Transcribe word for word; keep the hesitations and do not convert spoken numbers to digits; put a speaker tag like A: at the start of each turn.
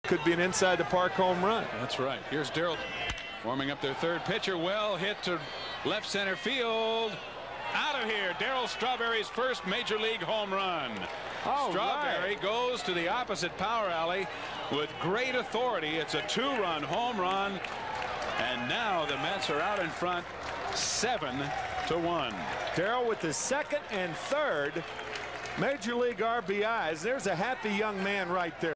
A: Could be an inside the park home run.
B: That's right. Here's Darryl warming up their third pitcher. Well hit to left center field. Out of here. Darryl Strawberry's first major league home run.
A: All
B: Strawberry
A: right.
B: goes to the opposite power alley with great authority. It's a two-run home run. And now the Mets are out in front seven to one.
A: Darryl with the second and third major league R B Is. There's a happy young man right there.